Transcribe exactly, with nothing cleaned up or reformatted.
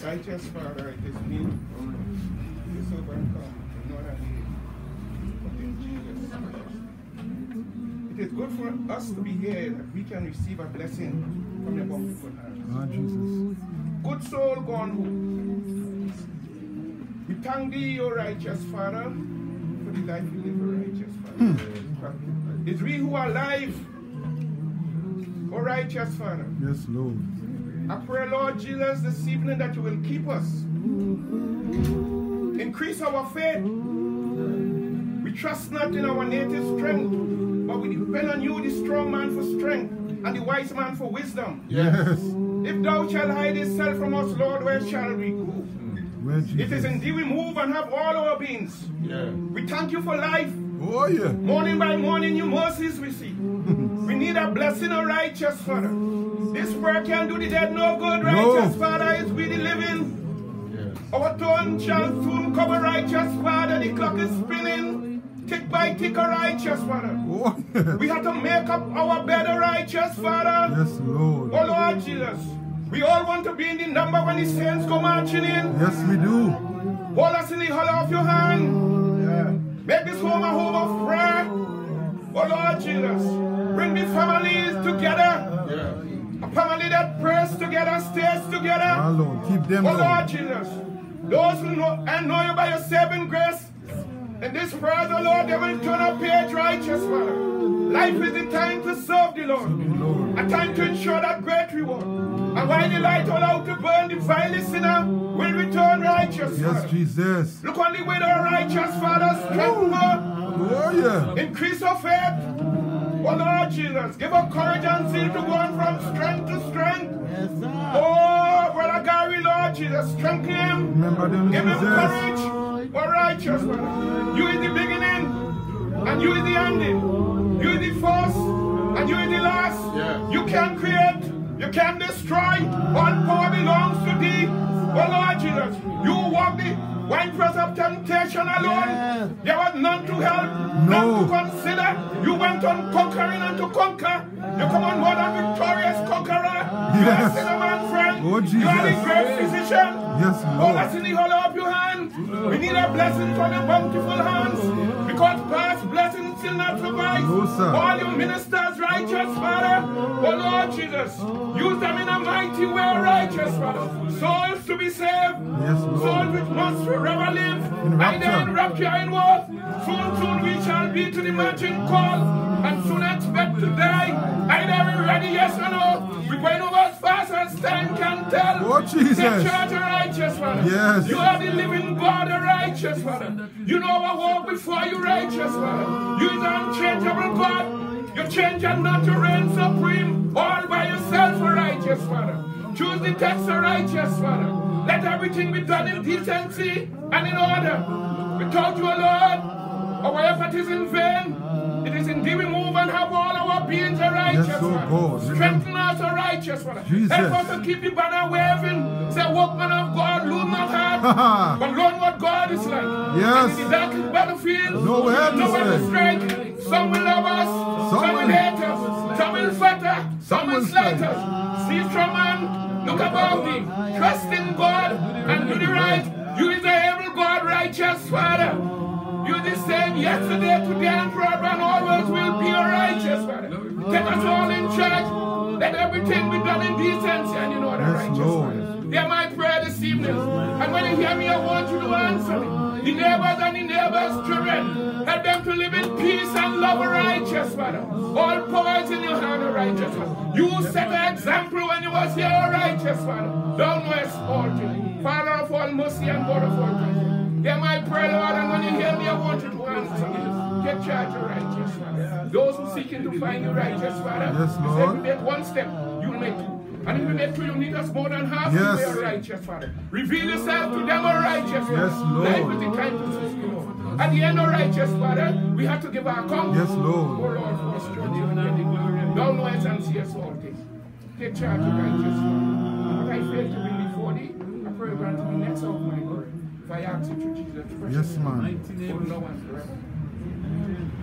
Righteous Father, it is me. This overcome. You know that in Jesus Christ. It is good for us to be here that we can receive a blessing from your bountiful hands. Oh, Jesus. Good soul gone home. We thank thee, O righteous Father, for the life you live, O righteous Father. It's we who are alive, O righteous Father. Yes, Lord. I pray, Lord Jesus, this evening that you will keep us. Increase our faith. We trust not in our native strength, but we depend on you, the strong man, for strength, and the wise man for wisdom. Yes. If thou shalt hide thyself from us, Lord, where shall we go? Where, it is indeed we move and have all our beings. Yeah. We thank you for life. Oh, yeah. Morning by morning, new mercies we see. We need a blessing, O righteous Father. This work can do the dead no good, righteous no. Father, is we the living. Yes. Our tongue shall soon cover, righteous Father. The clock is spinning, tick by tick, O righteous Father. Oh, yeah. We have to make up our bed, O righteous Father. Yes, Lord. Oh, Lord Jesus. We all want to be in the number when the saints go marching in. Yes, we do. Hold us in the hollow of your hand. Yeah. Make this home a home of prayer. Oh, Lord Jesus. Bring the families together. Yeah. A family that prays together, stays together. Oh, Lord. Keep them. Oh, Lord Jesus. Those who know and know you by your saving grace. In this prayer, oh Lord, they will turn a page, righteous Father. Life is the time to serve the Lord. Lord. A time to ensure that great reward. And while the light all out to burn, the vilest sinner will return, righteous Yes, Father. Jesus. Look on the way to our righteous Father. Strengthen her. Oh, yeah. Increase her faith. Oh, Lord Jesus. Give her courage and zeal to go on from strength to strength. Yes, sir. Oh, Brother Gary, Lord Jesus. Strengthen him. Remember them, Give Jesus. him courage. Oh, righteous Father. You is the beginning. And you is the ending. You is the first. And you is the last. Yeah. You can create. You can destroy. All power belongs to thee. Oh, Lord Jesus. You walk the winepress of temptation alone. Yeah. There was none to help, no. none to consider. You went on conquering and to conquer. You come on more than victorious conqueror. Yes. You are sinner man friend. Oh, Jesus. You are the great physician. Yes, Lord. Hold us in the hollow of your hand. We need a blessing from your bountiful hands. Because past blessings still not survive. No, sir. All your ministers, righteous Father. Oh, Lord Jesus. Use them in a mighty way, righteous Father. Souls to be saved. Yes, Lord. Souls which must forever live. In Either in rapture in what? Soon, soon we shall be to the marching call. And soon expect to die. Either we ready, yes or no. We're going over as fast as time can tell. Oh, Jesus. Take charge, O righteous Father. Yes. You are the living God, O righteous Father. You know our walk before you, righteous Father. You is an unchangeable God. You change and not to reign supreme. All by yourself, O righteous Father. Choose the text, O righteous Father. Let everything be done in decency and in order. Without you, O Lord, our effort is in vain. It is indeed we move and have all our beings, O righteous yes, so Father. God. Strengthen us, O righteous Father. Jesus. Help us to keep the banner waving. Say, workman of God, lose not heart, but learn what God is like. Yes. And in the darkest battlefield, no way to strike. Some will love us, some, some will hate us, some will flatter, some will slate us. See, strong man, look above thee. Trust in God and do the right. You is the able God, righteous Father. You the same yesterday, today, and forever, and always will be a righteous Father. Take us all in charge. Let everything be done in decency and in order, righteous Father. Hear my prayer this evening. And when you hear me, I want you to answer me. The neighbors and the neighbors' children, help them to live in peace and love, a righteous Father. All power is in your hand, a righteous Father. You set an example when you was here, a righteous Father. Thou knowest all things. Father of all mercy and God of all grace. Hear my prayer, Lord, and when you hear me, I want you to answer me. Take charge, O righteous Father. Those who seeking to find you, righteous Father, yes, Lord. If you make one step, you will make two. And if you make two, you need us more than half yes. the way, O righteous Father. Reveal yourself to them, O righteous Father. Yes, Lord. Life is the time to seek you, Lord. At the end, O righteous Father, we have to give our account. Yes, Lord. O Lord, for us to give and get the glory. Thou knowest and seest all things. Take charge, O righteous Father. What I fail to bring before thee, I pray grant to me next of my glory. If I ask you to Jesus, yes, man. for no one forever.